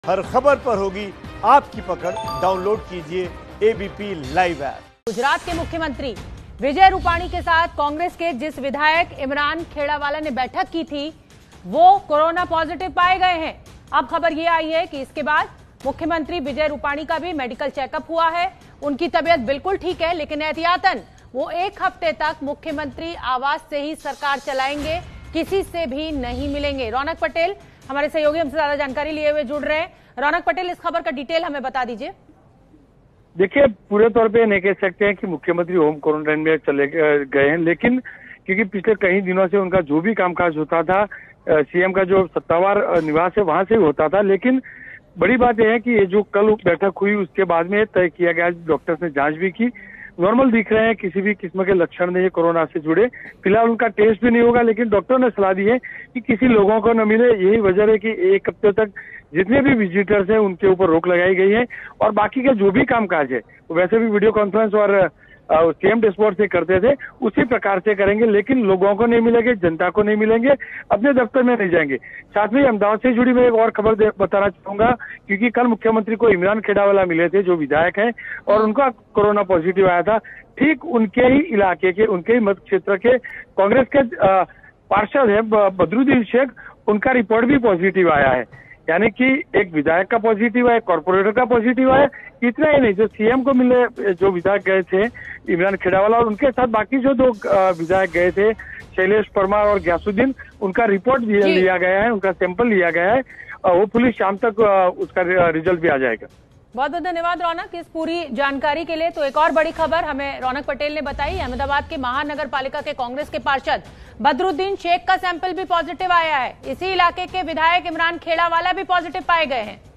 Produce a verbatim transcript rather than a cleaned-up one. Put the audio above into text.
हर खबर पर होगी आपकी पकड़। डाउनलोड कीजिए एबीपी लाइव ऐप। गुजरात के मुख्यमंत्री विजय रूपाणी के साथ कांग्रेस के जिस विधायक इमरान खेड़ावाला ने बैठक की थी वो कोरोना पॉजिटिव पाए गए हैं। अब खबर ये आई है कि इसके बाद मुख्यमंत्री विजय रूपाणी का भी मेडिकल चेकअप हुआ है। उनकी तबीयत बिल्कुल ठीक है, लेकिन एहतियातन वो एक हफ्ते तक मुख्यमंत्री आवास से ही सरकार चलाएंगे, किसी से भी नहीं मिलेंगे। रौनक पटेल हमारे सहयोगी हमसे ज्यादा जानकारी लिए हुए जुड़ रहे हैं। रौनक पटेल, इस खबर का डिटेल हमें बता दीजिए। देखिए, पूरे तौर पे नहीं कह सकते हैं कि मुख्यमंत्री होम क्वारंटाइन में चले गए हैं, लेकिन क्योंकि पिछले कई दिनों से उनका जो भी कामकाज होता था सीएम का जो सत्तावार निवास है वहां से ही होता था। लेकिन बड़ी बात यह है कि ये जो कल बैठक हुई उसके बाद में तय किया गया, डॉक्टर्स ने जांच भी की, नॉर्मल दिख रहे हैं, किसी भी किस्म के लक्षण नहीं है कोरोना से जुड़े। फिलहाल उनका टेस्ट भी नहीं होगा, लेकिन डॉक्टर ने सलाह दी है कि किसी लोगों को न मिले। यही वजह है कि एक हफ्ते तक जितने भी विजिटर्स हैं उनके ऊपर रोक लगाई गई है और बाकी का जो भी कामकाज है वो वैसे भी वीडियो कॉन्फ्रेंस और सीएम डैशबोर्ड से करते थे उसी प्रकार से करेंगे, लेकिन लोगों को नहीं मिलेंगे, जनता को नहीं मिलेंगे, अपने दफ्तर में नहीं जाएंगे। साथ में अहमदाबाद से जुड़ी मैं एक और खबर बताना चाहूंगा, क्योंकि कल मुख्यमंत्री को इमरान खेड़ावाला मिले थे जो विधायक हैं और उनका कोरोना पॉजिटिव आया था। ठीक उनके ही इलाके के, उनके ही मत क्षेत्र के कांग्रेस के पार्षद है बदरुद्दीन शेख, उनका रिपोर्ट भी पॉजिटिव आया है। यानी कि एक विधायक का पॉजिटिव है, कॉर्पोरेटर का पॉजिटिव है। इतना ही नहीं, जो सीएम को मिले जो विधायक गए थे इमरान खेड़ावाला और उनके साथ बाकी जो दो विधायक गए थे शैलेश परमार और ग्यासुद्दीन, उनका रिपोर्ट लिया गया है, उनका सैंपल लिया गया है। वो पुलिस शाम तक उसका रिजल्ट भी आ जाएगा। बहुत बहुत धन्यवाद रौनक इस पूरी जानकारी के लिए। तो एक और बड़ी खबर हमें रौनक पटेल ने बताई। अहमदाबाद के महानगर पालिका के कांग्रेस के पार्षद बदरुद्दीन शेख का सैंपल भी पॉजिटिव आया है। इसी इलाके के विधायक इमरान खेड़ावाला भी पॉजिटिव पाए गए हैं।